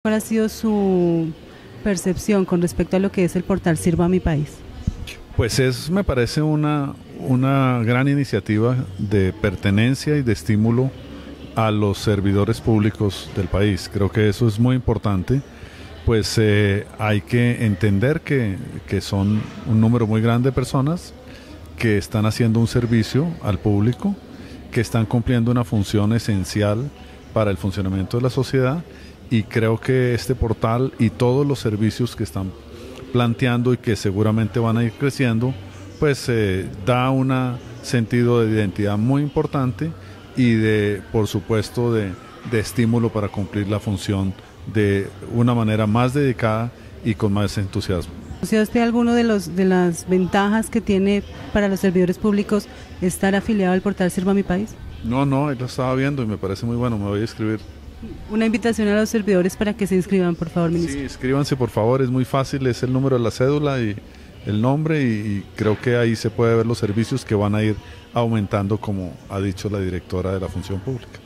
¿Cuál ha sido su percepción con respecto a lo que es el portal Sirva a mi país? Pues me parece una gran iniciativa de pertenencia y de estímulo a los servidores públicos del país. Creo que eso es muy importante. Pues hay que entender que son un número muy grande de personas que están haciendo un servicio al público, que están cumpliendo una función esencial para el funcionamiento de la sociedad, y creo que este portal y todos los servicios que están planteando y que seguramente van a ir creciendo, pues da un sentido de identidad muy importante y por supuesto, de estímulo para cumplir la función de una manera más dedicada y con más entusiasmo. ¿Conoce usted alguno de las ventajas que tiene para los servidores públicos estar afiliado al portal Sirva a mi país? No, lo estaba viendo y me parece muy bueno, me voy a inscribir. Una invitación a los servidores para que se inscriban, por favor, ministro. Sí, inscríbanse por favor, es muy fácil, es el número de la cédula y el nombre, y creo que ahí se puede ver los servicios que van a ir aumentando, como ha dicho la directora de la Función Pública.